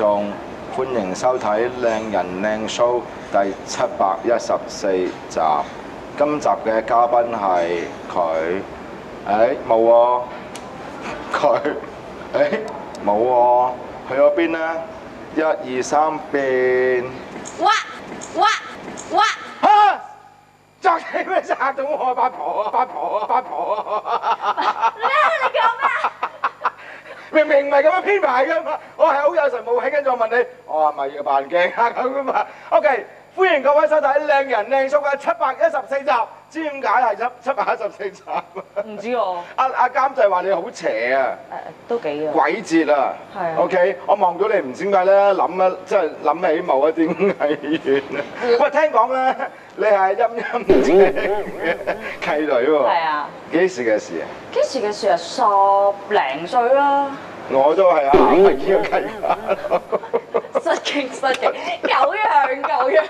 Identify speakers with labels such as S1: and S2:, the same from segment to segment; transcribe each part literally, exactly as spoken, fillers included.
S1: 眾，歡迎收睇《靚人靚 show》第七百一十四集。今集嘅嘉賓係佢，誒冇喎，佢誒冇喎，去咗邊呢？一二三變，
S2: 哇哇哇！
S1: 嚇！作起咩嚇到我八婆啊！八婆啊！八婆啊！
S2: 咩？你講咩？
S1: 明明唔係咁樣編排噶嘛，我係好有神冇氣，跟住我問你，我係咪要扮鏡啊咁噶嘛 ？OK， 歡迎各位收睇《靚人靚 show》嘅七百一十四集，知點解係七七百一十四集？
S2: 唔知喎。
S1: 阿阿監製話你好邪啊！
S2: 誒都幾啊。
S1: 鬼節啊！
S2: 係啊。
S1: OK， 我望到你唔知點解咧，諗啊，即係諗起某一啲藝員啊。喂，聽講咧，你係陰陰姐嘅契女喎。
S2: 係啊。
S1: 幾時嘅事啊？
S2: 幾時嘅事啊？十零歲啦。
S1: 我都係啊，係呢個契女。
S2: 失敬失敬，狗樣狗樣。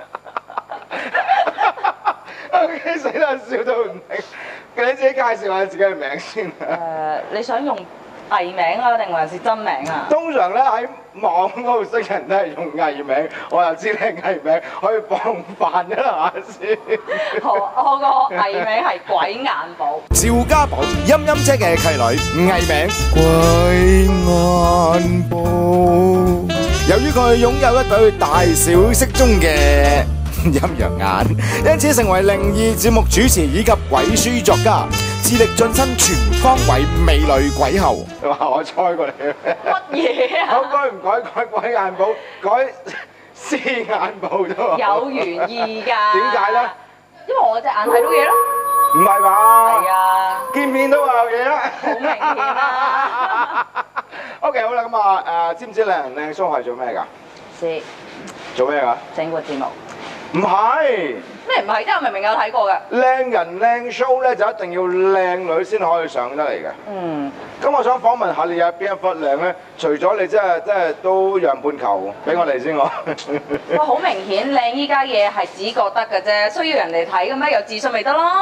S1: OK， 死啦，笑到唔停。你自己介紹下自己嘅名先
S2: 啊。誒，你想用藝名啊，定還是真名啊？
S1: 通常咧喺網嗰度識人都係用藝名，我又知你藝名，可以防範一下先。
S2: 好，我個藝名係鬼眼寶。
S3: 趙家寶，陰陰姐嘅契女，藝名鬼眼寶。由於佢擁有一對大小適中嘅陰陽眼，因此成為靈異節目主持以及鬼書作家，致力晉身全方位美女鬼后。
S1: 你話我猜過你咩？
S2: 乜嘢啊？
S1: 我改唔改改鬼眼寶，改屍眼寶啫喎。
S2: 有原意㗎。
S1: 點解咧？
S2: 因為我隻眼睇到嘢咯。
S1: 唔係嘛？
S2: 係啊。
S1: 見面都話有嘢啦。
S2: 好明顯啦。
S1: OK， 好啦，咁啊誒，知唔知靚人靚 show 係做咩㗎？
S2: 是。
S1: 做咩㗎？
S2: 整個節目。
S1: 唔係。
S2: 咩唔係？即係我明明有睇過嘅。
S1: 靚人靚 show 咧就一定要靚女先可以上得嚟嘅。
S2: 嗯。
S1: 咁我想訪問下你有邊一忽靚咧？除咗你真係真係都讓半球俾我嚟先我。
S2: 哇！好明顯靚依家嘢係只覺得嘅啫，需要人哋睇嘅咩？有自信咪得咯？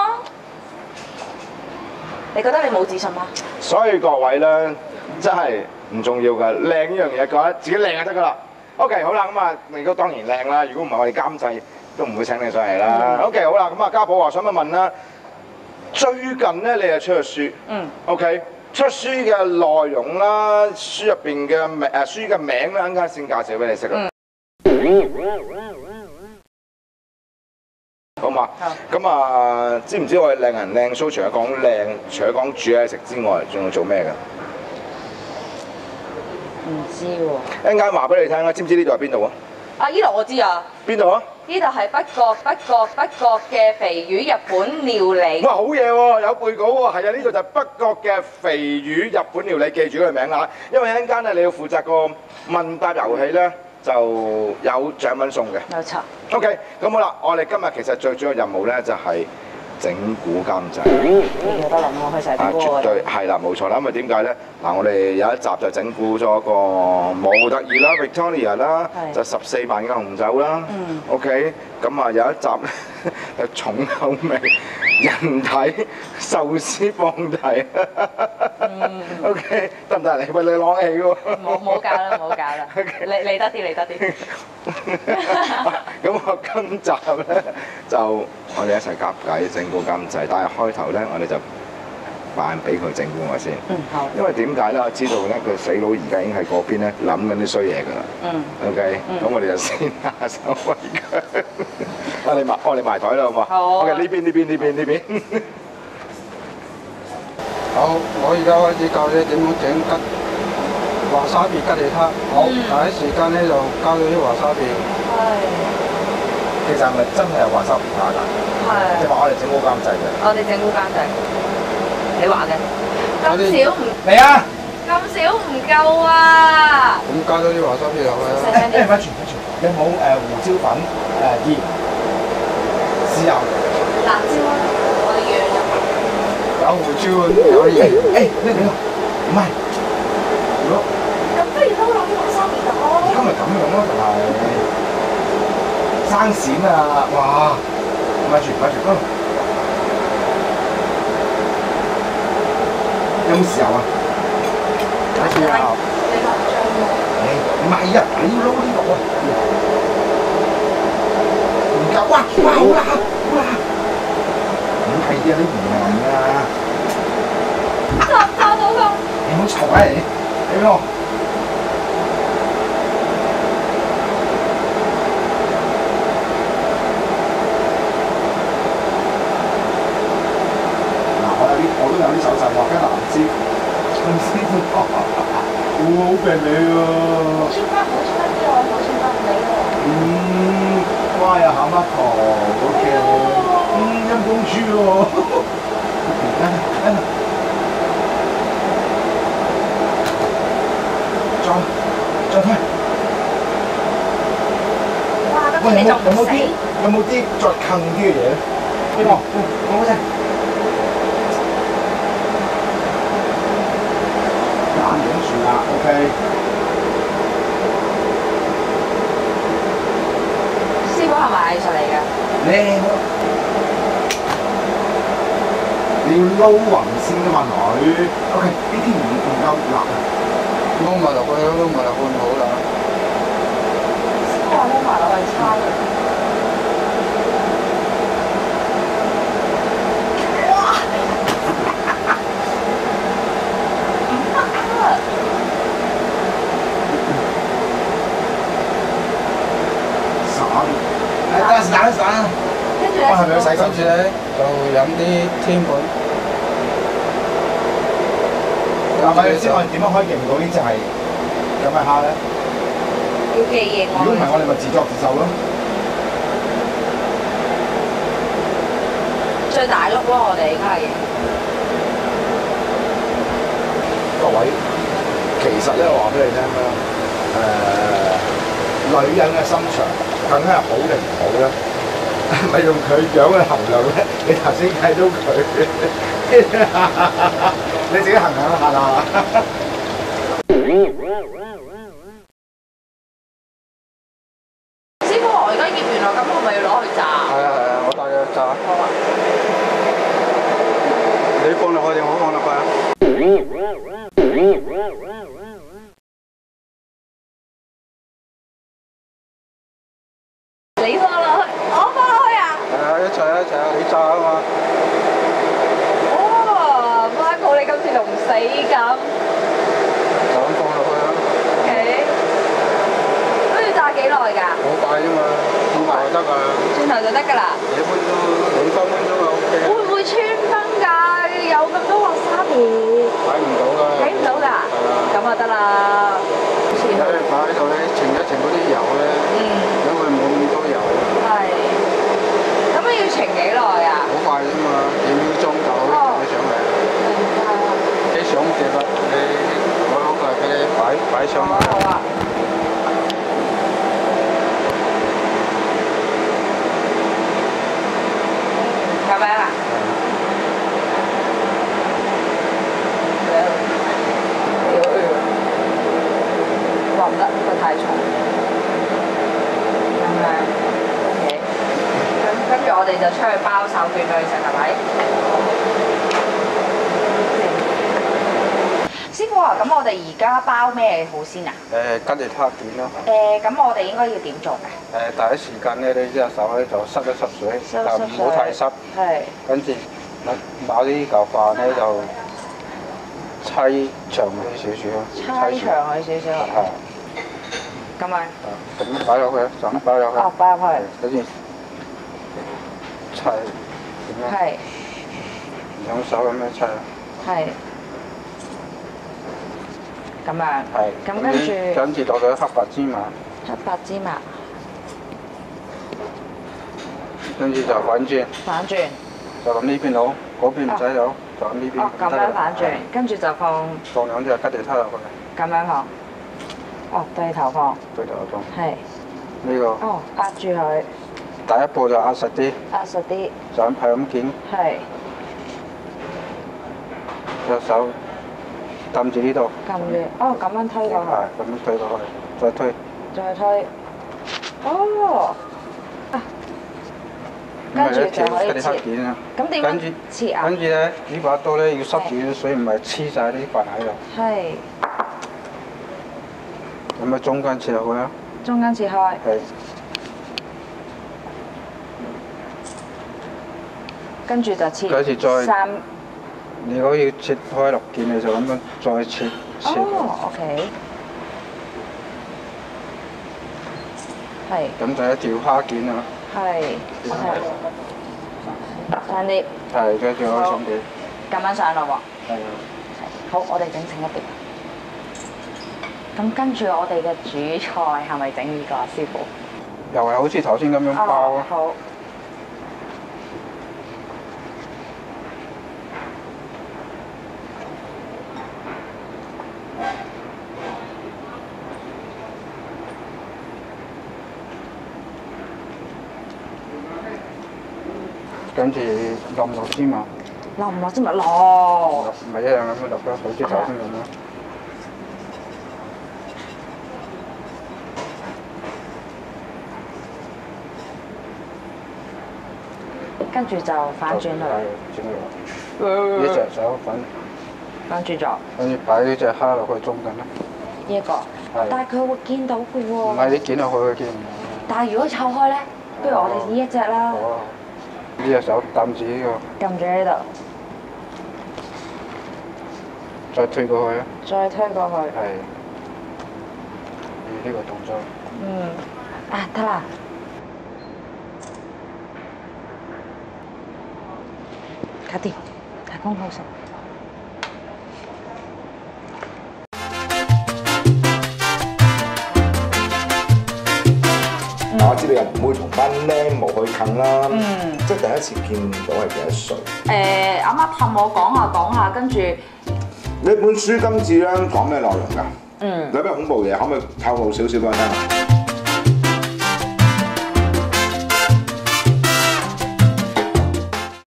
S2: 你覺得你冇自信嗎？
S1: 所以各位咧，真係唔重要㗎，靚呢樣嘢覺得自己靚就得㗎啦。OK， 好啦，咁啊，你都當然靚啦。如果唔係我哋監製都唔會請你上嚟啦。
S2: 嗯、
S1: OK， 好啦，咁啊，家寶話想問問啦，最近咧你係出咗書，
S2: 嗯
S1: ，OK， 出書嘅內容啦，書入邊嘅名誒書嘅名咧，陣間先介紹俾你識啦。嗯、好嘛？咁啊，知唔知我哋靚人靚 show 除咗講靚，除咗講煮嘢食之外，仲要做咩㗎？
S2: 唔知喎。
S1: 一陣間話俾你聽啦，知唔知呢度係邊度啊？
S2: 啊！呢度我知啊。邊
S1: 度啊？
S2: 呢度係北角，北角，北角嘅肥魚日本料理。
S1: 哇！好嘢喎，有背稿喎。係啊，呢度就係北角嘅肥魚日本料理，記住佢名啦。因為一陣間咧，你要負責個問答遊戲咧，就有獎品送嘅。
S2: 冇錯。
S1: OK， 咁好啦，我哋今日其實最主要任務咧就係、是。整蠱監製，
S2: 你覺得諗我去成
S1: 啊，絕對係啦，冇錯啦。因為點解咧？嗱，我哋有一集就整蠱咗個模特兒啦 ，Victoria 啦，就十四萬嘅紅酒啦。嗯。OK， 咁啊有一集咧重口味人體壽司放題。嗯。OK， 得唔得？你喂你攞氣喎。
S2: 冇冇搞啦，冇搞啦。你嚟得啲，嚟得啲。
S1: 咁我今集咧就我哋一齊夾計整蠱監製，但係開頭咧我哋就扮俾佢整蠱我先。嗯，好。因為點解咧？我知道咧，佢死佬而家已經喺嗰邊咧諗緊啲衰嘢㗎啦。嗯。OK，咁我哋就先下手為強。我哋埋我哋埋台啦，好嘛？好。OK， 呢邊呢邊呢邊呢邊。
S4: 好，我而家開始教你點樣整吉華沙比吉利撻。好，第一時間咧就交咗啲華沙比。係。
S1: 其實係咪真係有華沙比撻㗎？係。即係話我哋整蠱監製嘅。
S2: 我哋整蠱監製。你話嘅。咁少唔？
S1: 嚟啊！
S2: 咁少唔夠啊！
S4: 咁加咗啲華沙比落去啦。
S1: 誒誒，咪住咪住，有冇誒胡椒粉、誒鹽、豉油、
S2: 辣椒啊？我哋樣入。
S4: 有胡椒有鹽。
S1: 誒呢個唔係，如果
S2: 咁不如都攞啲華沙比度。
S1: 而家咪咁樣咯，就係生閃啊！哇！咪住咪住，有冇豉油啊？有豉油。你落醬喎。
S3: 唔係啊，你要撈呢度啊！唔夠，哇哇好辣好辣！唔係啊，你唔明啊！
S2: 炸炸到佢。
S3: 你唔好嘈啊你！你俾我。嗱，我有啲我都有啲手勢喎，跟藍絲，藍絲哇，好病你喎！
S2: 千蚊好千蚊啲我冇千蚊你喎。
S3: 嗯，哇又鹹乜糖，OK，嗯陰公豬喎，再再推，
S2: 哇！今
S3: 喂
S2: 次你仲唔死？
S3: 有冇啲有冇啲再近啲嘅嘢咧？邊個？講嗰聲，眼影住啦 ，OK。
S2: 師傅係咪藝術嚟㗎？
S3: 靚咯！你要撈勻先㗎嘛，女。OK，呢啲唔唔夠辣啊！
S4: 撈埋落去，撈埋落去唔好啦。
S2: 師傅話撈埋落去差嘅。哇！唔得啊！
S3: 散，誒得散啦散啦。
S2: 跟住咧，
S3: 我係咪要洗手
S4: 跟住咧就飲啲天本。
S3: 嗱，咪先，我哋點樣可以認到呢只係咁嘅蝦咧？
S2: 要記認我。
S3: 如果唔係，我哋咪自作自受咯。
S2: 最大碌咯，我哋而家係。
S3: 各位，其實咧，我話俾你聽啦，誒、女人嘅心腸究竟係好定唔好咧？咪用佢樣去衡量咧？你頭先睇到佢，你自己衡量下啦。
S2: 師傅，我而家醃完啦，咁我咪要攞去炸？
S4: 係啊係啊，我帶你去炸。
S2: 好啊。
S4: 你放落去定我放落去啊？
S2: 你放落去，我放落去啊！
S4: 係啊，一齊啊一齊啊，你炸啊嘛。
S2: 哇 ，Michael 你今次仲唔死咁？
S4: 就咁放落去啊。
S2: OK。都要炸幾耐㗎？
S4: 好快啫嘛，轉頭就得㗎。
S2: 轉頭就得㗎啦。
S4: 幾分鐘，兩三分鐘就 OK 啦。
S2: 會唔會穿崩㗎？有咁多滑沙皮。
S4: 睇唔到㗎。
S2: 睇唔到㗎？
S4: 係啊。
S2: 咁啊得啦。
S4: 而家你擺喺度咧，靜一靜嗰啲油咧，
S2: 嗯。
S4: 因為冇咁多油。
S2: 係。咁啊要停幾耐啊？
S4: 好快啫嘛，幾秒鐘就可以整得上嚟。
S2: 明白。
S4: 你想碟啊？你我攞過嚟俾你擺擺上去。
S2: 好啊。咁樣啊？哇唔得，呢個太重。咁樣 ，OK。咁跟住我哋就出去包手卷俾佢食，係咪？師傅啊，咁我哋而家包咩好先啊？
S4: 誒，吉利他卷咯。
S2: 誒，咁我哋應該要點做嘅？
S4: 誒，第一時間咧，你隻手咧就濕一濕水，
S2: 濕
S4: 但唔好太濕。
S2: 係。
S4: 跟住攞呢嚿飯咧就揩長佢少少咯，
S2: 揩長佢少少。
S4: 係。
S2: 咁啊。
S4: 咁擺落去，就咁擺落去。
S2: 哦，擺入去。
S4: 跟住揩點樣？
S2: 係。
S4: 兩手咁樣揩。
S2: 係。咁樣。
S4: 係。
S2: 咁跟住。
S4: 跟住落咗黑白芝麻。
S2: 黑白芝麻。
S4: 跟住就反轉。
S2: 反轉。
S4: 就咁呢邊攞，嗰邊唔使攞，就咁呢邊。
S2: 哦，咁樣反轉，跟住就放。
S4: 放兩隻吉利他落去。
S2: 咁樣放。哦，對頭放。
S4: 對頭放。
S2: 係。
S4: 呢個。
S2: 哦，壓住佢。
S4: 第一步就壓實啲。
S2: 壓實啲。
S4: 就咁係咁捲。
S2: 係。
S4: 隻手撳住呢度。
S2: 撳住，哦，咁樣推過去。
S4: 係，咁樣推過去，再推。
S2: 再推。哦。跟住就可以切。咁點樣切啊？
S4: 跟住咧，呢把刀咧要濕住啲水，唔係黐晒啲飯喺度。
S2: 係。
S4: 咁咁啊中間切落去啊。
S2: 中間切開。
S4: 係。
S2: 跟住就切
S4: 跟住再
S2: 三。
S4: 如果要切開六件，你就咁樣再切切。
S2: 哦，OK。係。
S4: 咁就一條蝦件啊。
S2: 係。OK。上碟。
S4: 係，跟住可以上碟。
S2: 咁樣上咯喎。
S4: 係。
S2: 好，我哋整整一碟。咁跟住我哋嘅主菜係咪整呢個師傅？
S4: 又係好似頭先咁樣包啊。
S2: 好。
S4: 跟住落唔落芝麻？
S2: 落唔落芝麻？落。
S4: 唔係一樣咁樣落咯，好似頭先咁咯。
S2: 跟住就反轉佢。
S4: 轉佢。呢隻手反。
S2: 反轉咗。
S4: 跟住擺呢隻蝦落去中間啦。
S2: 呢一個。
S4: 係。
S2: 但係佢會見到嘅喎。
S4: 唔係你剪落去佢見唔到。
S2: 但係如果湊開咧，不如我哋呢一隻啦。
S4: 好啊。呢隻手撳住呢個。
S2: 撳住呢度。
S4: 再推過去啊！
S2: 再推過去。
S4: 係。呢個動作。
S2: 嗯。啊，得啦。搞掂，大功告成。
S3: 我知你又唔會同班僆模去近啦。
S2: 嗯。
S3: 即係第一次見到係幾多歲？
S2: 誒，阿媽氹我講下講下，跟住。
S3: 呢本書今次咧講咩內容㗎？
S2: 嗯。
S3: 有咩恐怖嘢？可唔可以透露少少俾我聽啊？